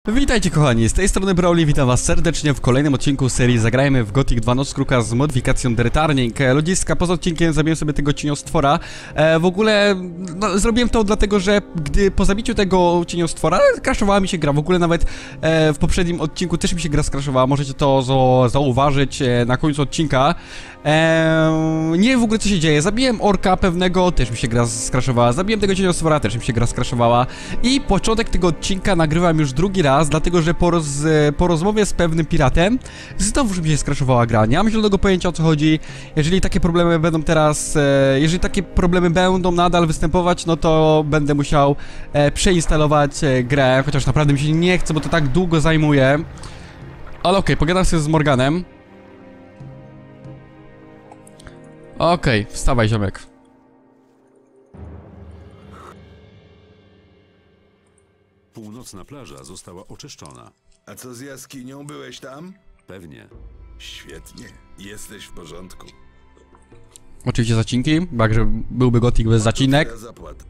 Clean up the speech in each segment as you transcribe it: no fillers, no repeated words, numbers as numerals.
Witajcie kochani, z tej strony Brawly, witam was serdecznie w kolejnym odcinku serii Zagrajmy w Gothic 2 Noc Kruka z modyfikacją The Returning. Ludziska, poza odcinkiem zabiłem sobie tego cieniostwora. W ogóle, no, zrobiłem to dlatego, że gdy po zabiciu tego cieniostwora crashowała mi się gra. W ogóle nawet w poprzednim odcinku też mi się gra skraszowała, możecie to zauważyć na końcu odcinka. Nie wiem w ogóle co się dzieje, zabiłem orka pewnego, też mi się gra skraszowała, zabiłem tego cieniostwora, też mi się gra skraszowała. I początek tego odcinka nagrywam już drugi raz, dlatego że po rozmowie z pewnym piratem znowu mi się skraszowała gra. Nie mam zielonego pojęcia o co chodzi. Jeżeli takie problemy będą teraz, jeżeli takie problemy będą nadal występować, no to będę musiał przeinstalować grę, chociaż naprawdę mi się nie chce, bo to tak długo zajmuje. Ale okej, pogadam sobie z Morganem. Okej, wstawaj ziomek. Północna plaża została oczyszczona. A co z jaskinią? Byłeś tam? Pewnie. Świetnie. Jesteś w porządku. Oczywiście zacinki, bo jakże byłby Gothic bez zacinek. Twoja zapłata.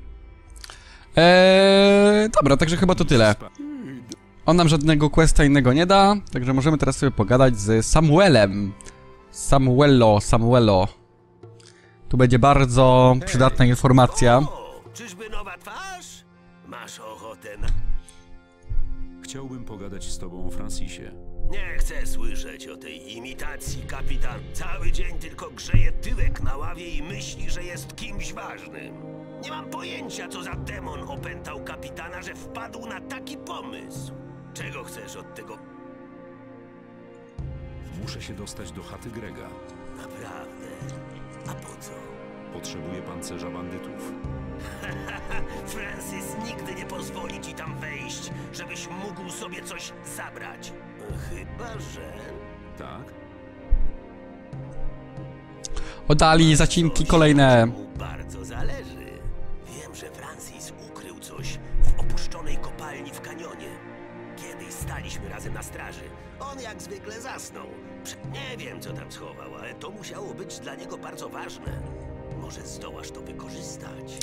Dobra, także chyba to tyle. On nam żadnego questa innego nie da, także możemy teraz sobie pogadać z Samuelem. Samuelo. Tu będzie bardzo przydatna informacja. O, czyżby nowa twarz? Masz ochotę na... Chciałbym pogadać z tobą o Francisie. Nie chcę słyszeć o tej imitacji, kapitan. Cały dzień tylko grzeje tyłek na ławie i myśli, że jest kimś ważnym. Nie mam pojęcia, co za demon opętał kapitana, że wpadł na taki pomysł. Czego chcesz od tego? Muszę się dostać do chaty Grega. Naprawdę? A po co? Potrzebuję pancerza bandytów. Francis nigdy nie pozwoli ci tam wejść, żebyś mógł sobie coś zabrać. Chyba, że... Tak? Oddali zacinki kolejne. Mu bardzo zależy. Wiem, że Francis ukrył coś w opuszczonej kopalni w kanionie. Kiedyś staliśmy razem na straży. On jak zwykle zasnął. Nie wiem, co tam schował, ale to musiało być dla niego bardzo ważne. Może zdołasz to wykorzystać.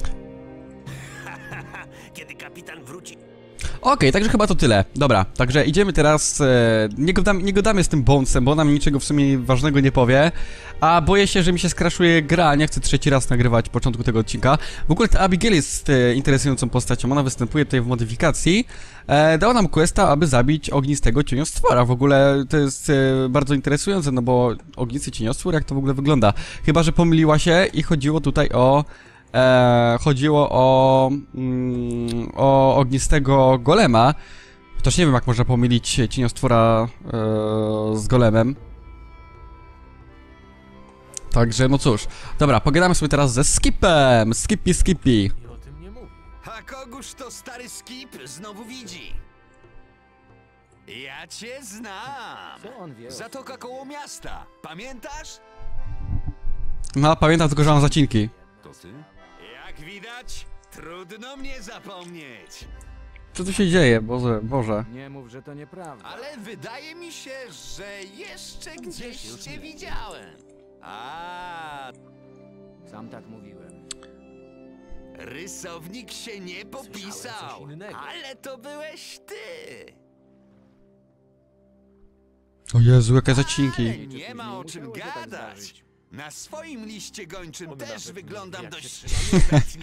Kiedy kapitan wróci... Okej, także chyba to tyle. Dobra, także idziemy teraz, nie gadamy z tym Bonesem, bo on nam niczego w sumie ważnego nie powie. A boję się, że mi się skraszuje gra, nie chcę trzeci raz nagrywać początku tego odcinka. W ogóle ta Abigail jest interesującą postacią, ona występuje tutaj w modyfikacji. Dała nam questa, aby zabić ognistego cieniostwora. W ogóle to jest bardzo interesujące, no bo ognisty cieniostwór, jak to w ogóle wygląda? Chyba, że pomyliła się i chodziło tutaj o... chodziło o ognistego golema. Chociaż nie wiem, jak można pomylić cieniostwora z golemem. Także, no cóż. Dobra, pogadamy sobie teraz ze Skipem. Skippy. A kogóż to stary Skip znowu widzi? Ja cię znam! Co on wie? Zatoka koło miasta, pamiętasz? No, pamiętam tylko, że mam zacinki. To ty? Jak widać, trudno mnie zapomnieć. Co tu się dzieje? Boże. Nie mów, że to nieprawda. Ale wydaje mi się, że jeszcze gdzieś cię widziałem. A, Sam tak mówiłem. rysownik się nie popisał, coś innego. ale to byłeś ty. O Jezu, jakie zacinki. Ale nie ma o czym Musiało się tak gadać. zdarzyć. Na swoim liście gończym też nawet wyglądam jak się dość trzymamy. świetnie.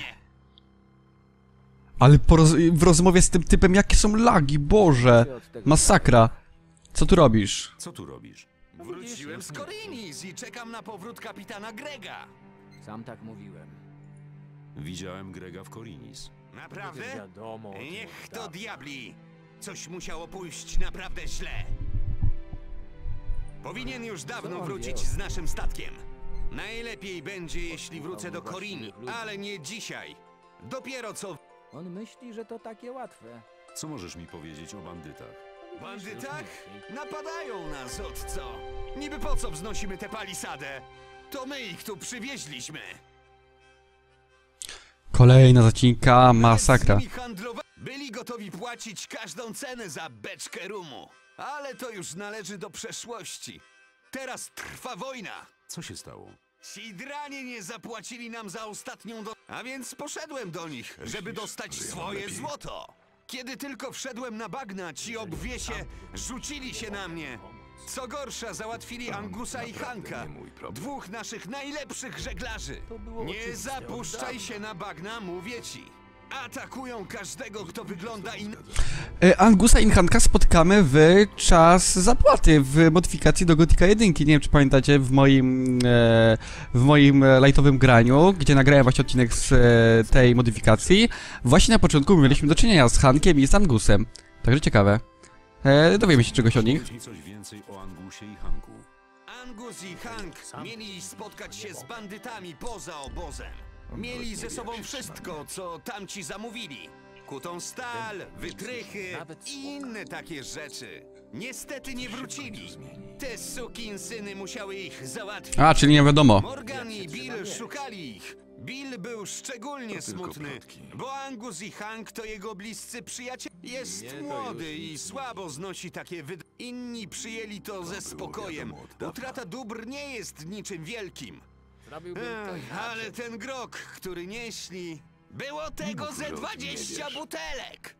Ale w rozmowie z tym typem, jakie są lagi, Boże. Masakra. Co tu robisz? Co tu robisz? Wróciłem z Korinis i czekam na powrót kapitana Grega. Sam tak mówiłem. Widziałem Grega w Korinis. Naprawdę? Przecież wiadomo, o tym Niech od to dawna. diabli. Coś musiało pójść naprawdę źle. Powinien już dawno on wrócić wie o z naszym statkiem. Najlepiej będzie, jeśli wrócę do Korini, ale nie dzisiaj. Dopiero co... On myśli, że to takie łatwe. Co możesz mi powiedzieć o bandytach? Bandytach? Napadają nas od co? Niby po co wznosimy tę palisadę? To my ich tu przywieźliśmy. Kolejna zacinka, masakra. Z nimi byli gotowi płacić każdą cenę za beczkę rumu. Ale to już należy do przeszłości. Teraz trwa wojna. Co się stało? Ci dranie nie zapłacili nam za ostatnią A więc poszedłem do nich, żeby dostać swoje złoto. Kiedy tylko wszedłem na bagna, ci obwiesie rzucili się na mnie. Co gorsza, załatwili Angusa i Hanka, dwóch naszych najlepszych żeglarzy. Nie zapuszczaj się na bagna, mówię ci. Atakują każdego, kto wygląda Angusa i Hanka spotkamy w czas zapłaty w modyfikacji do Gotika 1. Nie wiem, czy pamiętacie, w moim lightowym graniu, gdzie nagrałem właśnie odcinek z tej modyfikacji. Właśnie na początku mieliśmy do czynienia z Hankiem i z Angusem. Także ciekawe. Dowiemy się czegoś o nich. Powiedz mi coś więcej o Angusie i Hanku. Angus i Hank mieli spotkać się z bandytami poza obozem. Mieli ze sobą wszystko, co tamci zamówili. Kutą stal, wytrychy i inne takie rzeczy. Niestety nie wrócili. Te sukinsyny musiały ich załatwić. A, czyli nie wiadomo. Morgan i Bill szukali ich. Bill był szczególnie smutny, bo Angus i Hank to jego bliscy przyjaciele. Jest młody i słabo znosi takie Inni przyjęli to ze spokojem. Utrata dóbr nie jest niczym wielkim. Ale ten grog, który nieśli, było tego ze 20 butelek!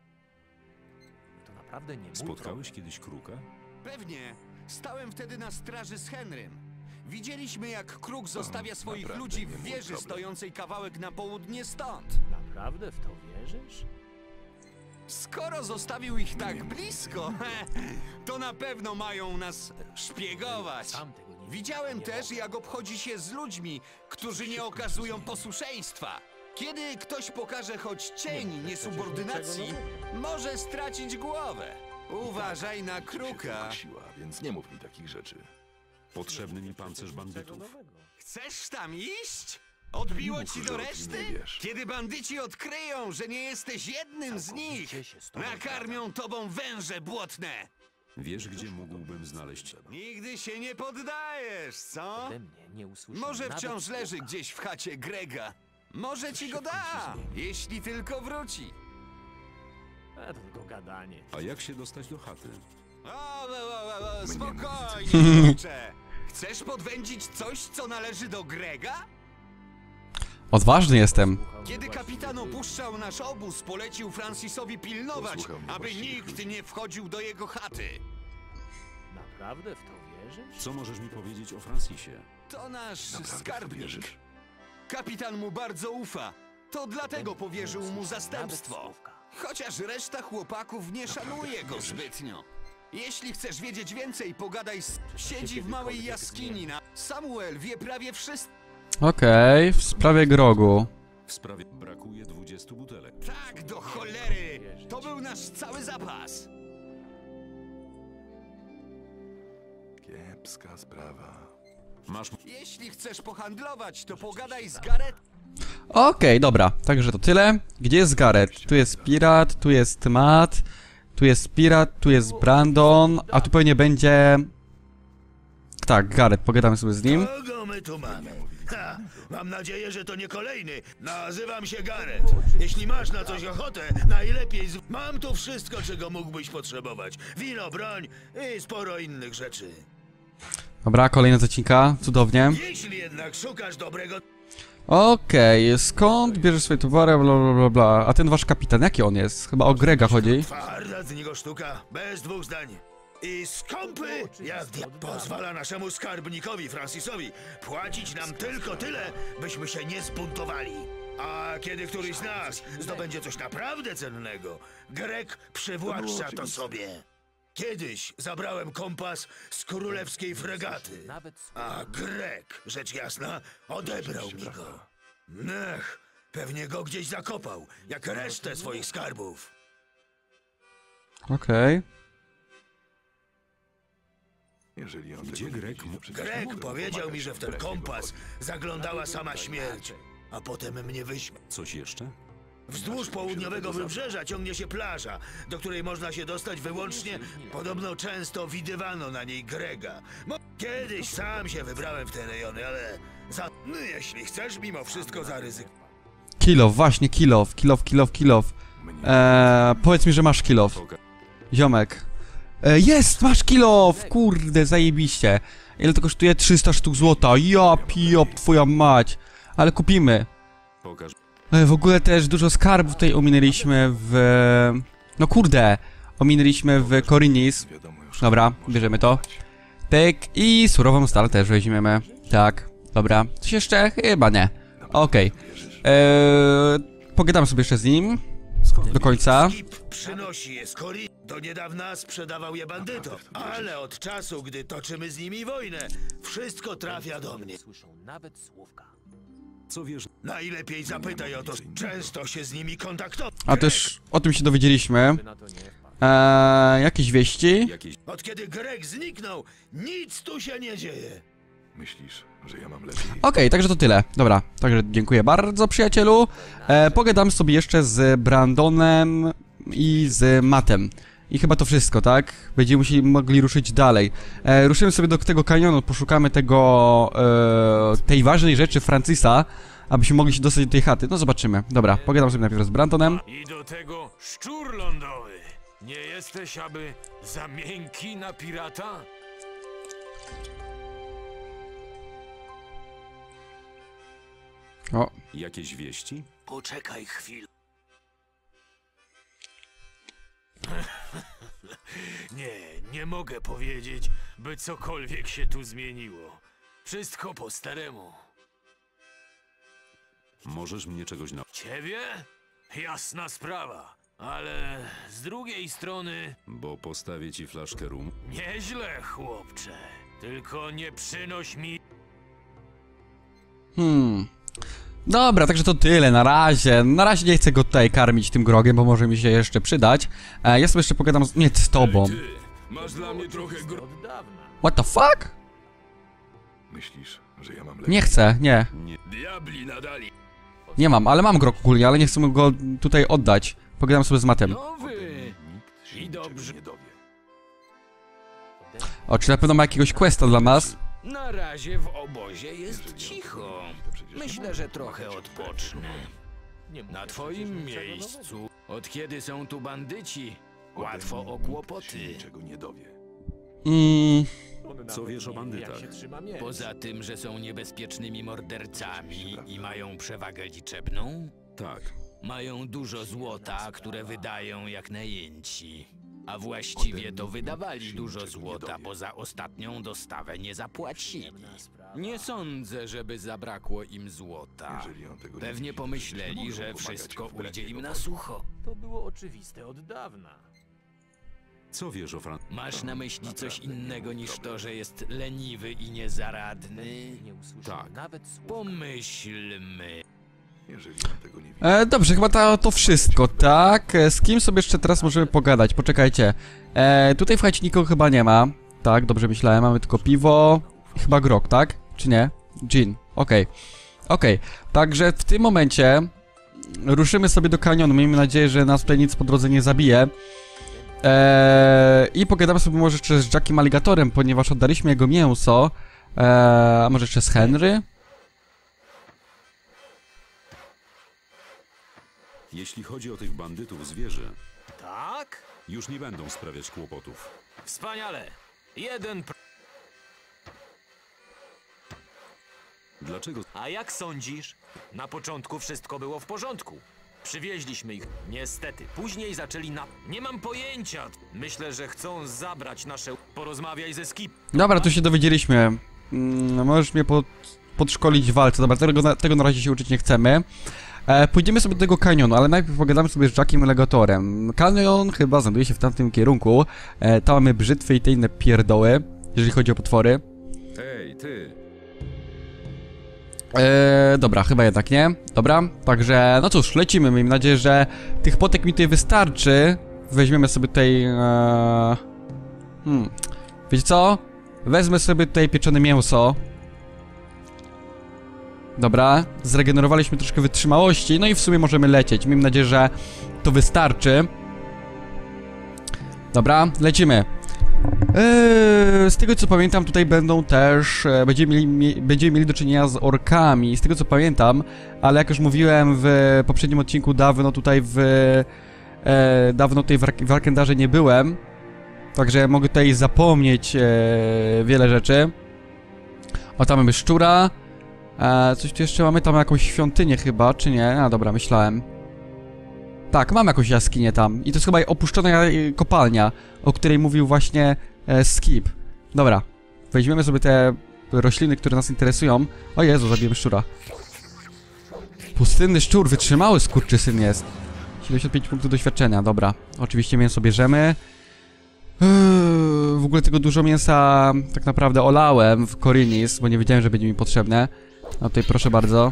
To naprawdę nie mój Spotkałeś kiedyś kruka? Pewnie. Stałem wtedy na straży z Henrym. Widzieliśmy, jak Kruk zostawia swoich ludzi w wieży stojącej kawałek na południe stąd. Naprawdę w to wierzysz? Skoro zostawił ich tak blisko, to na pewno mają nas szpiegować. Sam tego nie Widziałem też, jak obchodzi się z ludźmi, którzy nie okazują posłuszeństwa. Kiedy ktoś pokaże choć cień niesubordynacji, może stracić głowę. Uważaj na Kruka. Siła, więc nie mów mi takich rzeczy. Potrzebny mi pancerz bandytów. Chcesz tam iść? Odbiło ci do o tym reszty? nie wiesz. Kiedy bandyci odkryją, że nie jesteś jednym z nich, nakarmią tobą węże błotne. Wiesz, gdzie mógłbym znaleźć? Nigdy się nie poddajesz, co? ode mnie nie usłyszał Może nawet wciąż słowa. leży gdzieś w chacie Grega. Może ci go da, jeśli tylko wróci. To tylko gadanie. A jak się dostać do chaty? Spokojnie, kurczę. Chcesz podwędzić coś, co należy do Grega? Odważny jestem. Kiedy kapitan opuszczał nasz obóz, polecił Francisowi pilnować, Posłuchał mnie aby właściwych nikt ludzi. nie wchodził do jego chaty. Naprawdę w to wierzysz? Co możesz mi powiedzieć o Francisie? To nasz Naprawdę w to skarbnik. wierzysz? Kapitan mu bardzo ufa. To dlatego powierzył mu zastępstwo. Chociaż reszta chłopaków nie szanuje go zbytnio. Jeśli chcesz wiedzieć więcej, pogadaj z... Siedzi w małej jaskini na... Samuel wie prawie wszystko. Okej, w sprawie grogu. W sprawie brakuje 20 butelek. Tak, do cholery! To był nasz cały zapas. Kiepska sprawa. Masz... Jeśli chcesz pohandlować, to pogadaj z Gareth. Okej, dobra, także to tyle. Gdzie jest Gareth? Tu jest Pirat, tu jest Matt, tu jest Pirat, tu jest Brandon, a tu pewnie będzie... Tak, Gareth, pogadamy sobie z nim. Kogo my tu mamy? Ha, mam nadzieję, że to nie kolejny. Nazywam się Gareth. Jeśli masz na coś ochotę, najlepiej Mam tu wszystko, czego mógłbyś potrzebować. Wino, broń i sporo innych rzeczy. Dobra, kolejna zacinka, cudownie. Jeśli jednak szukasz dobrego... Okej, skąd bierzesz swoje towary, bla bla bla bla. A ten wasz kapitan, jaki on jest? Chyba o Grega chodzi. Twarda z niego sztuka, bez dwóch zdań. I skąpy, jak pozwala naszemu skarbnikowi Francisowi płacić nam tylko tyle, byśmy się nie zbuntowali. A kiedy któryś z nas zdobędzie coś naprawdę cennego, Greg przywłaszcza to sobie. Kiedyś zabrałem kompas z królewskiej fregaty, a Greg, rzecz jasna, odebrał mi go. Nech, pewnie go gdzieś zakopał, jak resztę swoich skarbów. Okej. Jeżeli on Gdzie tego nie Greg widzi, to mógł- przecież Greg mógłby powiedział pomagać mi, że w ten wbrew jego kompas woli. zaglądała sama śmierć, a potem mnie wyśmiał. Coś jeszcze? Wzdłuż południowego wybrzeża ciągnie się plaża, do której można się dostać wyłącznie. Podobno często widywano na niej Grega. Kiedyś sam się wybrałem w te rejony, ale no, jeśli chcesz mimo wszystko zaryzykować. Kilof, właśnie kilof. Powiedz mi, że masz kilof. Ziomek. Jest, masz kilof! Kurde, zajebiście. Ile to kosztuje? 300 sztuk złota. Ja piop, twoja mać. Ale kupimy. Pokaż. W ogóle też dużo skarbów tutaj ominęliśmy w... No kurde! Ominęliśmy w Korinis. Wiadomo już. Dobra, bierzemy to. Pyk i surową stal też weźmiemy. Tak, dobra. Coś jeszcze? Chyba nie. Okej. Pogadam sobie jeszcze z nim. Do końca. Skip przynosi je z Kori. Do niedawna sprzedawał je bandytom, ale od czasu, gdy toczymy z nimi wojnę, wszystko trafia do mnie. Słyszą nawet słówka. Co wiesz? Najlepiej zapytaj o to, często się z nimi kontaktował. A też o tym się dowiedzieliśmy. By na to nie wpadł. Jakieś wieści? Jakieś... Od kiedy Greg zniknął, nic tu się nie dzieje. Myślisz, że ja mam lepiej? Okej, także to tyle. Dobra, także dziękuję bardzo, przyjacielu. Pogadam sobie jeszcze z Brandonem i z Mattem. I chyba to wszystko, tak? Będziemy mogli ruszyć dalej. Ruszymy sobie do tego kanionu, poszukamy tego... tej ważnej rzeczy Francisa, abyśmy mogli się dostać do tej chaty. No zobaczymy. Dobra, pogadam sobie najpierw z Brandonem. I do tego szczur lądowy. Nie jesteś aby za miękki na pirata? O, Jakieś wieści? Poczekaj chwilę. Nie mogę powiedzieć, by cokolwiek się tu zmieniło. Wszystko po staremu. Możesz mnie czegoś na... Ciebie? Jasna sprawa. Ale z drugiej strony, Bo postawię ci flaszkę rum. nieźle, chłopcze. Tylko nie przynoś mi... Dobra, także to tyle, na razie. Na razie nie chcę go tutaj karmić tym grogiem, bo może mi się jeszcze przydać. Ja sobie jeszcze pogadam z... Nie, z tobą. Ty, masz dla mnie trochę Od dawna. What the fuck? Myślisz, że ja mam lepiej? Nie chcę, nie. Diabli nadali. Nie mam, ale mam grog ogólnie, ale nie chcę go tutaj oddać. Pogadam sobie z Matem. No wy. Nikt się I niczego dobrze. nie dowie. O, czy na pewno ma jakiegoś questa dla nas? Na razie w obozie jest Jeżeli on cicho. tego nie mówi, to przecież Myślę, że trochę odpocznę. Nie mówię Na przecież twoim niczego miejscu, od kiedy są tu bandyci, Ode łatwo mnie o nikt się kłopoty. niczego nie dowie. nowego. On Co nawet wiesz o nie wie, bandytach? jak się trzyma miecz. Poza tym, że są niebezpiecznymi mordercami i mają przewagę liczebną, Tak. mają dużo złota, które wydają jak najęci. A właściwie to wydawali dużo złota, bo za ostatnią dostawę nie zapłacili. Nie sądzę, żeby zabrakło im złota. Jeżeli on tego nie Pewnie widzi, to pomyśleli, przecież że mogą pomagać wszystko wbrew ujdzie jego im na woli. sucho. To było oczywiste od dawna. Co wiesz o Fran... Masz na myśli coś innego niż to, że jest leniwy i niezaradny? Nie usłyszał Tak. nawet słówka. Pomyślmy. Jeżeli on tego nie widzi, Dobrze, chyba to wszystko, tak? Z kim sobie jeszcze teraz możemy pogadać? Poczekajcie. Tutaj w chacie nikogo chyba nie ma. Tak, dobrze myślałem, mamy tylko piwo i chyba grog, tak? Czy nie? Gin, okej. Okej, także w tym momencie ruszymy sobie do kanionu. Miejmy nadzieję, że nas tutaj nic po drodze nie zabije. I pogadamy sobie może jeszcze z Jackiem Alligatorem, ponieważ oddaliśmy jego mięso. A może jeszcze z Henry? Jeśli chodzi o tych bandytów z wieży, Tak? już nie będą sprawiać kłopotów. Wspaniale. Jeden... Dlaczego... A jak sądzisz? Na początku wszystko było w porządku. Przywieźliśmy ich. Niestety, później zaczęli na... Nie mam pojęcia. Myślę, że chcą zabrać nasze... Porozmawiaj ze Skip. Dobra, to się dowiedzieliśmy. Możesz mnie podszkolić w walce. Dobra, tego na razie się uczyć nie chcemy. Pójdziemy sobie do tego kanionu, ale najpierw pogadamy sobie z Jackiem Alligatorem. Kanion chyba znajduje się w tamtym kierunku. Tam mamy brzytwy i te inne pierdoły, jeżeli chodzi o potwory. Ej, ty! Dobra, chyba jednak nie. Dobra, także no cóż, lecimy. Miejmy nadzieję, że tych potek mi tutaj wystarczy. Weźmiemy sobie tutaj... Wiecie co? Wezmę sobie tutaj pieczone mięso. Dobra, zregenerowaliśmy troszkę wytrzymałości, no i w sumie możemy lecieć. Miejmy nadzieję, że to wystarczy. Dobra, lecimy. Z tego co pamiętam, tutaj będą też... Będziemy mieli do czynienia z orkami, z tego co pamiętam, ale jak już mówiłem w poprzednim odcinku, dawno tutaj dawno tutaj w Arkendarze nie byłem. Także mogę tutaj zapomnieć wiele rzeczy. O, tam mamy szczura. Coś tu jeszcze mamy, tam jakąś świątynię chyba, czy nie? A dobra, myślałem. Tak, mam jakąś jaskinię tam. I to jest chyba opuszczona kopalnia, o której mówił właśnie Skip. Dobra, weźmiemy sobie te rośliny, które nas interesują. O Jezu, zabiłem szczura. Pustynny szczur, wytrzymały skurczysyn jest. 75 punktów doświadczenia, dobra. Oczywiście mięso bierzemy. W ogóle tego dużo mięsa tak naprawdę olałem w Korinis, bo nie wiedziałem, że będzie mi potrzebne. A tutaj proszę bardzo.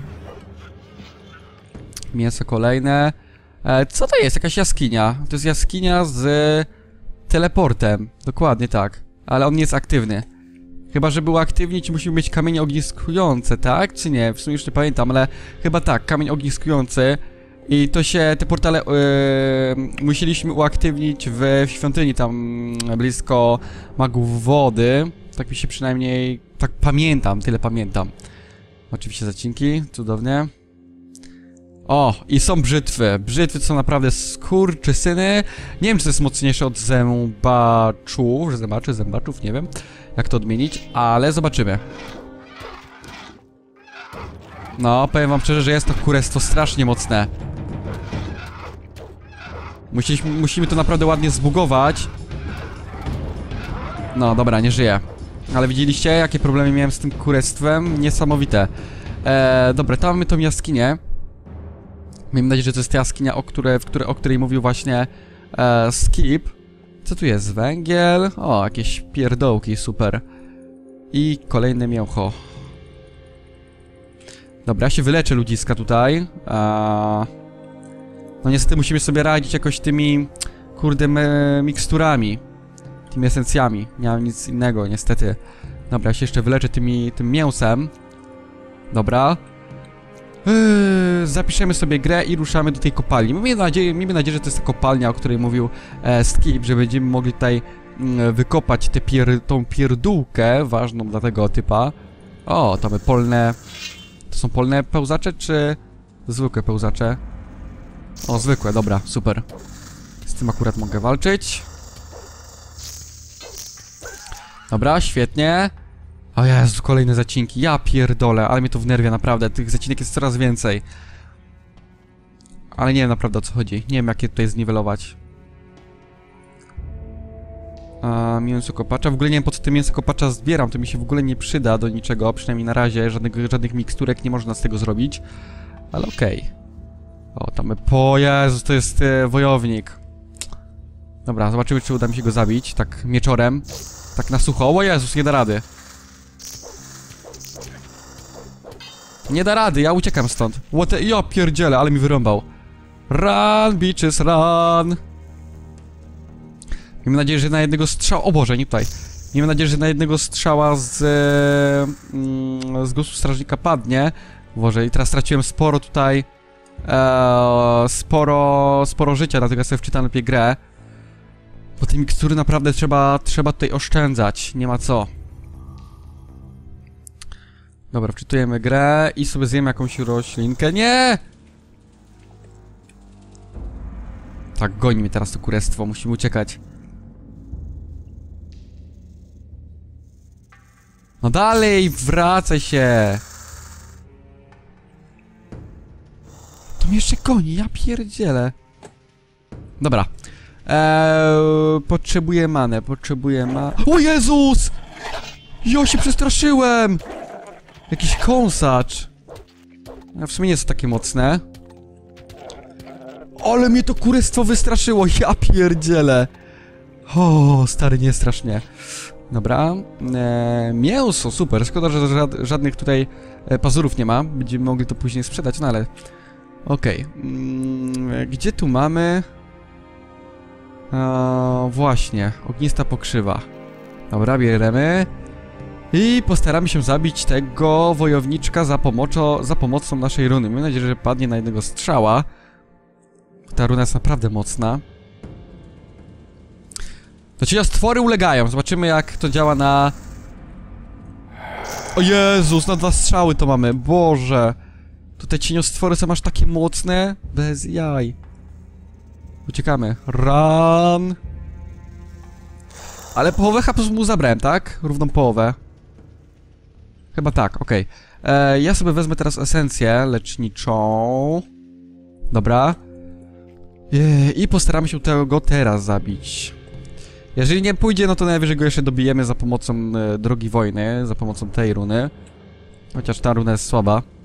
Mięso kolejne. Co to jest? Jakaś jaskinia. To jest jaskinia z teleportem. Dokładnie tak. Ale on nie jest aktywny. Chyba, że był aktywny, czy musimy mieć kamienie ogniskujące, tak? Czy nie? W sumie już nie pamiętam, ale chyba tak. Kamień ogniskujący. I to się, te portale musieliśmy uaktywnić w świątyni tam blisko magów wody. Tak mi się przynajmniej, tak pamiętam, tyle pamiętam. Oczywiście zacinki, cudownie. O, i są brzytwy. Brzytwy to są naprawdę skurczysyny. Nie wiem, czy to jest mocniejsze od zębaczów, nie wiem jak to odmienić, ale zobaczymy. No, powiem wam szczerze, że jest to kurestwo strasznie mocne. Musimy to naprawdę ładnie zbugować. No, dobra, nie żyje. Ale widzieliście, jakie problemy miałem z tym kurestwem? Niesamowite. Dobra, tam mamy tą jaskinię. Miejmy nadzieję, że to jest ta jaskinia, o której mówił właśnie Skip. Co tu jest? Węgiel. O, jakieś pierdołki, super. I kolejne mięcho. Dobra, ja się wyleczę ludziska tutaj. No niestety musimy sobie radzić jakoś tymi, kurde, miksturami. Tymi esencjami. Nie mam nic innego, niestety. Dobra, ja się jeszcze wyleczę tym mięsem. Dobra. Zapiszemy sobie grę i ruszamy do tej kopalni. Miejmy nadzieję, że to jest ta kopalnia, o której mówił Skip, że będziemy mogli tutaj wykopać tą pierdółkę ważną dla tego typa. O, to mamy polne... To są polne pełzacze, czy zwykłe pełzacze? O, zwykłe, dobra, super. Z tym akurat mogę walczyć. Dobra, świetnie. O Jezu, kolejne zacinki. Ja pierdolę, ale mnie to wnerwia naprawdę. Tych zacinek jest coraz więcej. Ale nie wiem naprawdę, o co chodzi. Nie wiem, jak je tutaj zniwelować. Mięso kopacza. W ogóle nie wiem, po co te mięso kopacza zbieram. To mi się w ogóle nie przyda do niczego. Przynajmniej na razie. Żadnych miksturek nie można z tego zrobić. Ale okej. O, tam... O Jezus, to jest wojownik. Dobra, zobaczymy, czy uda mi się go zabić. Tak mieczorem. Tak na sucho. O Jezus, nie da rady. Nie da rady, ja uciekam stąd. Ja pierdzielę, ale mi wyrąbał. Run, bitches, run. Miejmy nadzieję, że na jednego strzała... O Boże, nie tutaj. Miejmy nadzieję, że na jednego strzała z głosu strażnika padnie. Boże, i teraz straciłem sporo tutaj... sporo życia, dlatego ja sobie wczytam lepiej grę. Bo tej mikstury naprawdę trzeba tutaj oszczędzać. Nie ma co. Dobra, wczytujemy grę i sobie zjemy jakąś roślinkę. Nie! Tak, goni mnie teraz to kurestwo, musimy uciekać. No dalej, wracaj się! To mnie jeszcze goni, ja pierdzielę. Dobra. Potrzebuję manę, O Jezus! Ja się przestraszyłem! Jakiś kąsacz. A w sumie nie jest to takie mocne. Ale mnie to kurestwo wystraszyło, ja pierdzielę. O, stary, nie strasznie. Dobra. Mięso, super. Szkoda, że żadnych tutaj pazurów nie ma. Będziemy mogli to później sprzedać, no ale... Okej. Gdzie tu mamy? Właśnie. Ognista pokrzywa. Dobra, bierzemy. I postaramy się zabić tego wojowniczka za pomocą naszej runy. Mam nadzieję, że padnie na jednego strzała. Ta runa jest naprawdę mocna. To cieniostwory ulegają. Zobaczymy, jak to działa na... O Jezus, na 2 strzały to mamy. Boże. Tutaj cieniostwory są aż takie mocne. Bez jaj. Uciekamy. Run. Ale połowę HP mu zabrałem, tak? Równą połowę. Chyba tak, okej. Ja sobie wezmę teraz esencję leczniczą. Dobra. I postaramy się go teraz zabić. Jeżeli nie pójdzie, no to najwyżej go jeszcze dobijemy za pomocą drogi wojny, za pomocą tej runy. Chociaż ta runa jest słaba.